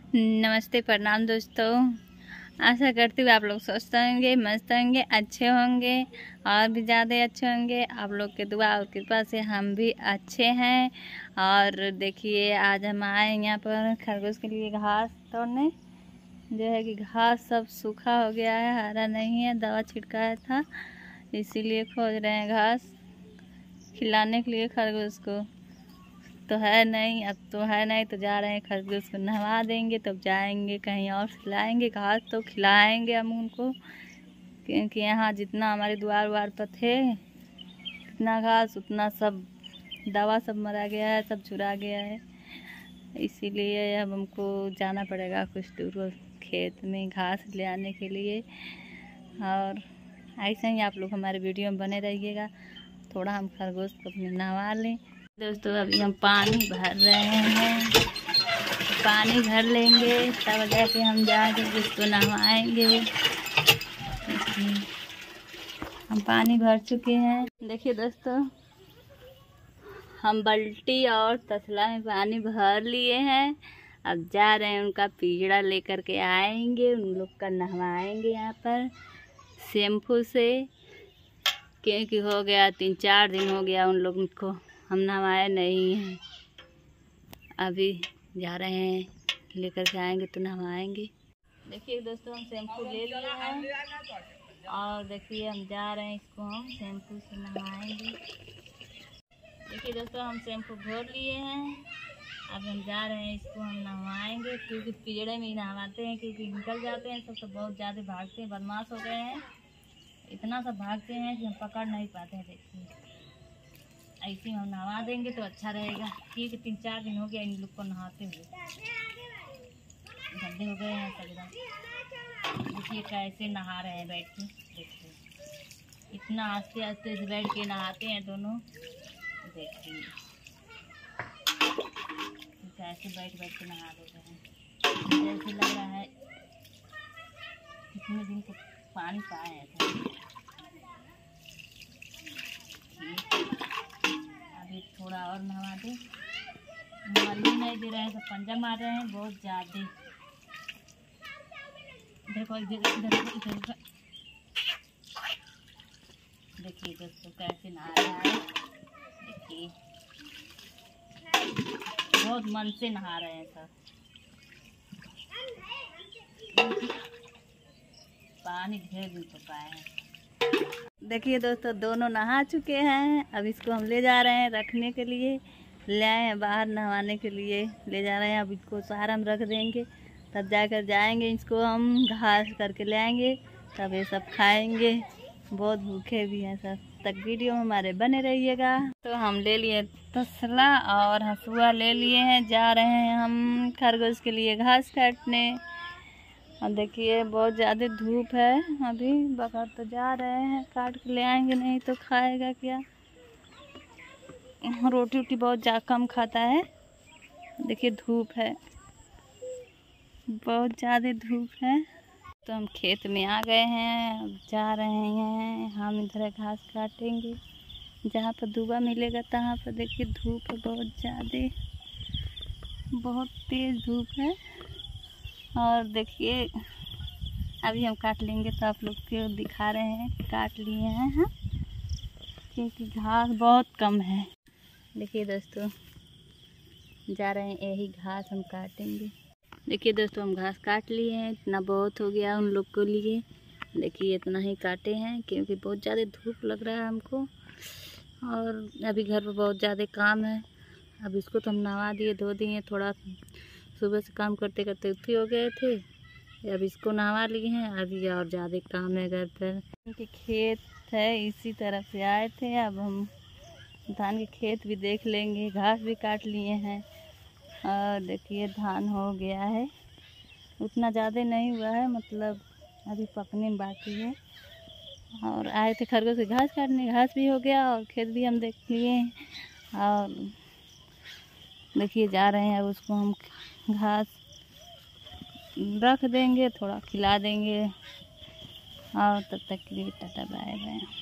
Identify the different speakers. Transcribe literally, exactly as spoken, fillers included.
Speaker 1: नमस्ते, प्रणाम दोस्तों। आशा करती हूँ आप लोग स्वस्थ होंगे, मस्त होंगे, अच्छे होंगे और भी ज़्यादा अच्छे होंगे। आप लोग के दुआ और कृपा से हम भी अच्छे हैं। और देखिए, आज हम आए यहाँ पर खरगोश के लिए घास तोड़ने। जो है कि घास सब सूखा हो गया है, हरा नहीं है, दवा छिड़काया था, इसीलिए खोज रहे हैं घास खिलाने के लिए खरगोश को। तो है नहीं, अब तो है नहीं, तो जा रहे हैं खरगोश को नहवा देंगे, तब जाएंगे कहीं और खिलाएंगे घास। तो खिलाएंगे हम उनको, क्योंकि यहाँ जितना हमारे द्वार वार पर थे इतना घास उतना सब दवा सब मरा गया है, सब चुरा गया है। इसीलिए अब हमको जाना पड़ेगा कुछ दूर खेत में घास ले आने के लिए। और ऐसे ही आप लोग हमारे वीडियो में बने रहिएगा। थोड़ा हम खरगोश को अपने नहवा लें। दोस्तों, अभी हम पानी भर रहे हैं, पानी भर लेंगे तब जाके हम जाके उसको नहवाएंगे। हम पानी भर चुके हैं। देखिए दोस्तों, हम बाल्टी और तसला में पानी भर लिए हैं। अब जा रहे हैं उनका पीड़ा लेकर के आएंगे, उन लोग का नहवाएंगे यहाँ पर शैम्पू से, क्योंकि हो गया तीन चार दिन हो गया उन लोगों को हम नहवाए नहीं हैं। अभी जा रहे हैं, लेकर के आएंगे तो नहवाएंगे। देखिए दोस्तों, हम शैम्पू ले लिए हैं और देखिए हम जा रहे हैं, इसको हम शैम्पू से नहवाएंगे। देखिए दोस्तों, हम शैम्पू भर लिए हैं। अब हम जा रहे हैं, इसको हम नहवाएंगे, क्योंकि पीड़े में ही नहवाते हैं, क्योंकि निकल जाते हैं सब, तो बहुत ज़्यादा भागते हैं, बदमाश हो गए हैं। इतना सब भागते हैं कि हम पकड़ नहीं पाते हैं। देखिए, ऐसे ही हम नहवा देंगे तो अच्छा रहेगा, क्योंकि तीन चार दिन हो गया इन लोग को नहाते हुए, गंदे हो गए हैं सब एकदम। देखिए कैसे नहा रहे हैं बैठ के। देखिए इतना आस्ते आस्ते से बैठ के नहाते हैं दोनों। देखिए कैसे बैठ बैठ के नहा रहे हैं, जैसे लग रहा है कितने दिन को पानी पाए हैं। अभी थोड़ा और नहवा दे, मरने नहीं दे रहे हैं, सब पंजा मार रहे हैं बहुत ज़्यादा। देखो इधर इधर इधर देखिए दोस्तों कैसे नहा रहा है। देखिए बहुत मन से नहा रहे हैं सब। पानी ढेर दिन तो पाए हैं। देखिए दोस्तों, दोनों नहा चुके हैं। अब इसको हम ले जा रहे हैं रखने के लिए, ले आए हैं बाहर नहवाने के लिए ले जा रहे हैं। अब इसको सहारा में रख देंगे, तब जाकर जाएंगे, इसको हम घास करके ले आएंगे, तब ये सब खाएंगे। बहुत भूखे भी हैं सब। तक वीडियो में हमारे बने रहिएगा। तो हम ले लिए तसला और हंसुआ ले लिए हैं, जा रहे हैं हम खरगोश के लिए घास काटने। और देखिए बहुत ज़्यादा धूप है, अभी बगैर तो जा रहे हैं, काट के ले आएंगे, नहीं तो खाएगा क्या। रोटी वोटी बहुत ज़्यादा कम खाता है। देखिए धूप है, बहुत ज़्यादा धूप है। तो हम खेत में आ गए हैं, अब जा रहे हैं हम इधर घास काटेंगे। जहाँ पर दुबा मिलेगा तहाँ पर देखिए धूप है बहुत ज़्यादा, बहुत तेज़ धूप है। और देखिए अभी हम काट लेंगे तो आप लोग को दिखा रहे हैं, काट लिए हैं हाँ, क्योंकि घास बहुत कम है। देखिए दोस्तों, जा रहे हैं, यही घास हम काटेंगे। देखिए दोस्तों, हम घास काट लिए हैं, इतना बहुत हो गया उन लोग को लिए। देखिए इतना ही काटे हैं, क्योंकि बहुत ज़्यादा धूप लग रहा है हमको, और अभी घर पर बहुत ज़्यादा काम है। अब इसको तो हम नहवा दिए, धो दिए, थोड़ा सुबह से काम करते करते उठी हो गए थे, अब इसको नहवा लिए हैं। अभी और ज़्यादा काम है घर पर, क्योंकि खेत है इसी तरफ से आए थे। अब हम धान के खेत भी देख लेंगे, घास भी काट लिए हैं। और देखिए धान हो गया है, उतना ज़्यादा नहीं हुआ है, मतलब अभी पकने में बाकी है। और आए थे खरगोश से घास काटने, घास भी हो गया और खेत भी हम देख लिए। और देखिए जा रहे हैं, अब उसको हम घास रख देंगे, थोड़ा खिला देंगे। और तब तक के लिए टाटा बाय बाय।